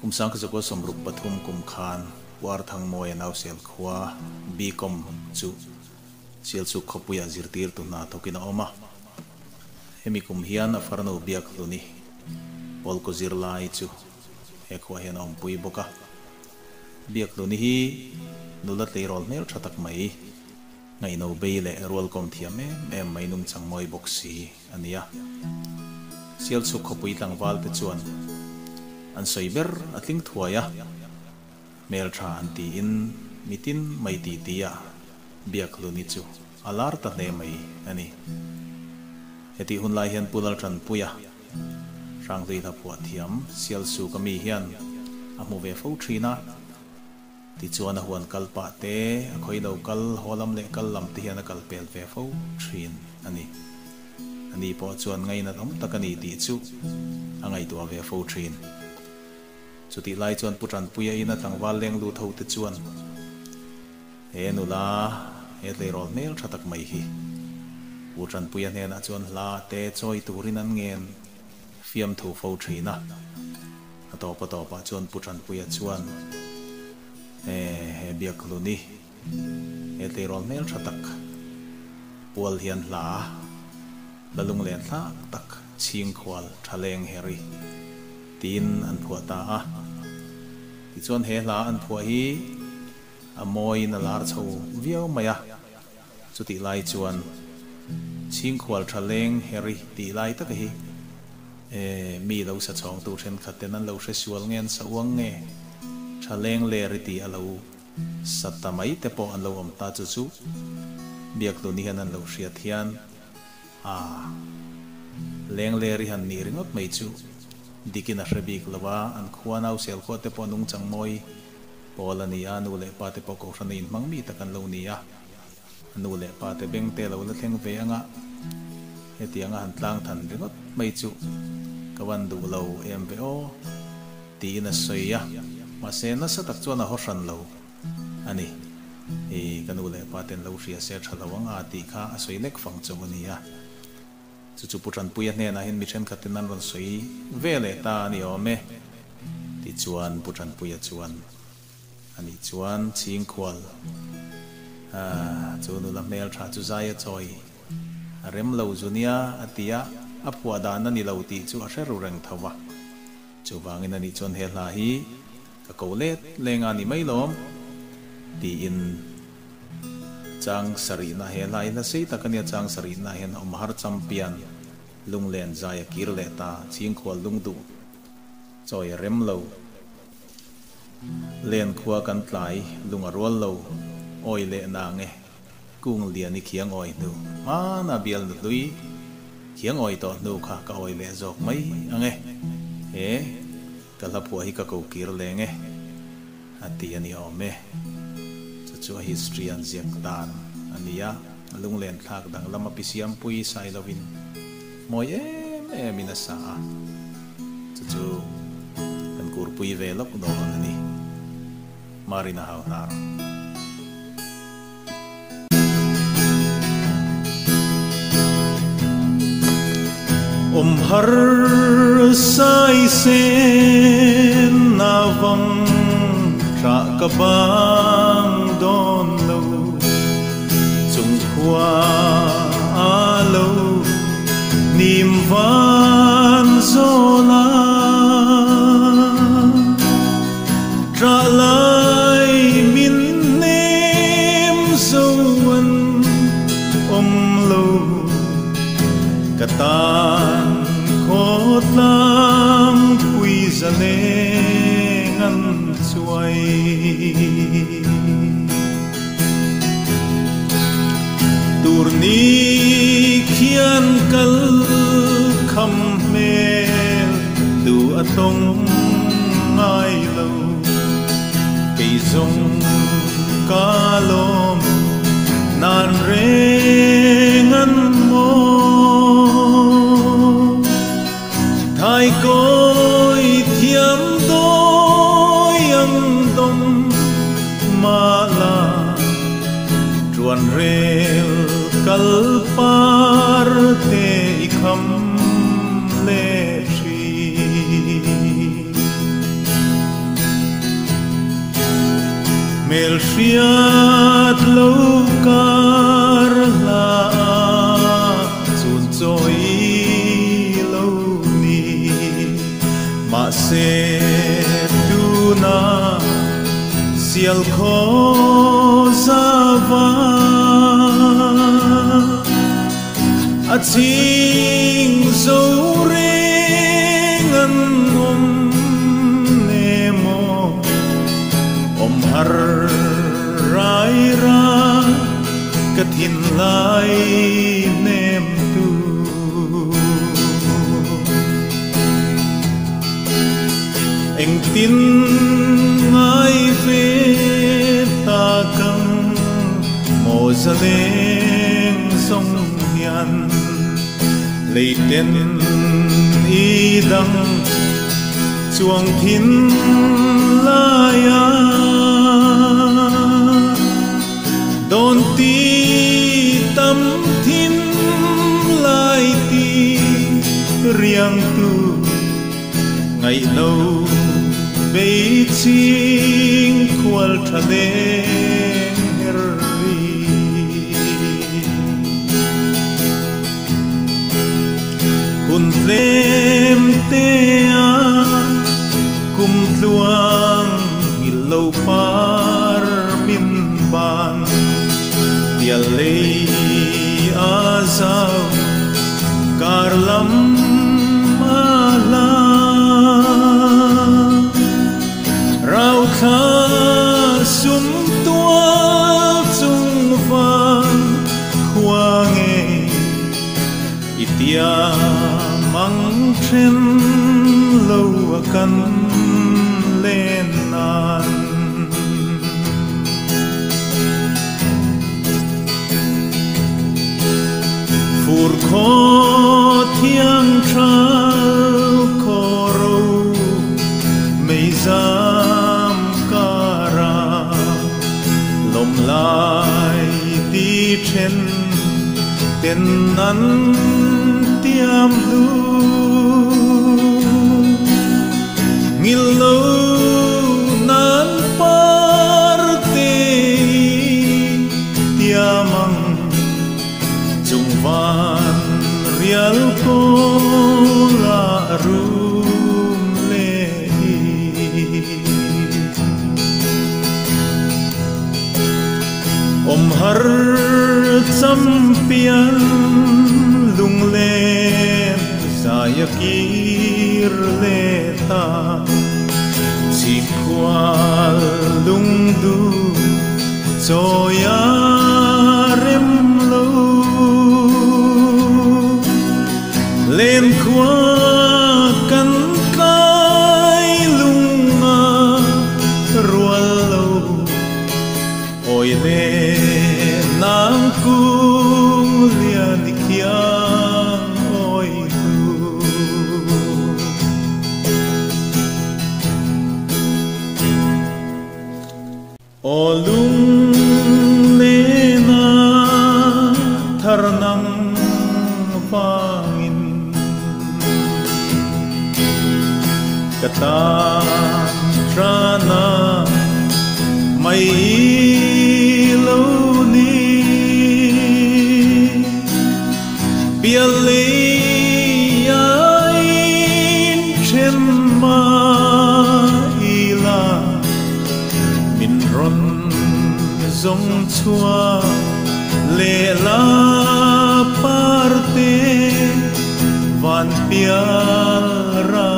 kumsang kazako somruk pathum kumkhan Pu R Thangmawia Nausel khua bikom chu Sailsuk Hla Zirtirtu na thawkin oma hemi kum hian a farnu Biakhluni Pawl ko zirlai chu he khuaah hian om pui boka Biakhluni hi nula tleirawl mel thatak mai ngainobei le rualkawm thiam em mai nung changmoi boksi ania Sailsuk Hla tlangvalte chuan an soiber atling thuaya mel tha an ti in mitin mai ti tia Biakhluni chu alar ta ne mai ani heti hunlai hian Pu Lalṭanpuia rang dei la phuah thiam Sailsuk mi hian a mu ve fo thina ti chuan a huan kalpa te a khoi lo kal holam le kal lam te hian a kal pel ve fo thin ani po chuan ngaina dom takani ti chu angai to ve fo thin chuti lai chuan Pu Ṭanpuia in a tlangval leng lu tho te chuan he nula he tleirawl mel thatak mai hi Pu Ṭanpuia hnen a chuan hla te choi turin an ngen fiam thu fo thina a topa chuan Pu Ṭanpuia chuan he Biakhluni he tleirawl mel thatak Pawl hian hla lalung len thak tak Chhingkhual Ṭhalengheri tin an phuah ta a ti chuan he hla an phuah hi a mawi na lar chho viau maya chuti lai chuan Chhingkhual Ṭhalengheri ti lai tak hi mi lo sa chong tu then khaten an lo hre sual ngen sa uang nge Ṭhalengheri ti alo satamai te po an lo om ta chu Biakhluni han an lo hriat hian Lengleri han ni ringot mai chu dikin a hrebik lawa an khua Nausel khua te po nung changmoi Pawl ani anu le pa te po ko hrani in mangmi takan lo ni a anu le pa te beng te lo la thleng ve anga heti anga han tlang than ringot mai chu kawan du lo em ve o ti na soya ma se na sa tak chuan a ho hran lo ani kanu le pa ten lo hria se thalawanga ti kha a soilek fang chu ani a chu Pu Ṭanpuia hnen a hin mi then khatin an ron soi vele ta ni ome ti chuan Pu Ṭanpuia chuan ani chuan Chhingkhual chu nu la mel tha chu zai choi a rem lo zunia atia a phuah dan ani lo ti chu a hreru reng thawa chu vangin ani chuan he hla hi ka kolet lenga ni mai lom ti in chang sari na he lai la sei takania chang sari na hen om har champion lunglen zaya kirle ta Chhingkhual lungdu choi rem lo len khua kan tlai lunga rol lo oi le na nge kung liani khiang oi nu na bial nu lui khiang oi to nu kha ka oi le jok mai ange he kala phua hi ka ko kirle nge ati ani ome chu history an ziak dan ania lunglen thak dang lama pisiam pui sai lovin moi mina sa chu kan kur pui ve lok do ani Mârina Hauhnar har sai sen na vang tra ka bang don lo Chhingkhual lo nim van zola tra lai min nem zoan om lo katan khot lam pui Ṭhalengan chuai turni khian kal kham hmel du atong ngai lo kei zong kalom nan rengan mo thai koi thiam đôi yang dom ma la chuan rel kal par te kham le shi mel fiat lo kar la chun choi lo ni ma se tu na sial kho zawa a ching zo reng an nemo har rai ra kathin lai nem tu anh tin ngai về ta căng mồ ra lên sông hian lấy tên y đăng chuang thiên lai đón ti tâm thiên lai ti riêng tu ngày lâu Chhingkhual Ṭhalengheri kun lem te a kum tluangilo par min ban tia lei azau karlam rau kha sum tua chung van khua nghe itia mang chen lâu kan lên nan phur kho thiang trao kho râu mây ra lại đi trên tiền ăn tiêm lu nghìn lâu nan par te tiamang chung van rualkawm la rum le har cham pian lung len sayakir leta Chhingkhual lung du choya rem lo len khua kan kai lunga rual lo oi le nang cung lian kiang oi tu o lung le na thar nang vangin katan trana mai dòng chua lệ la parte van piara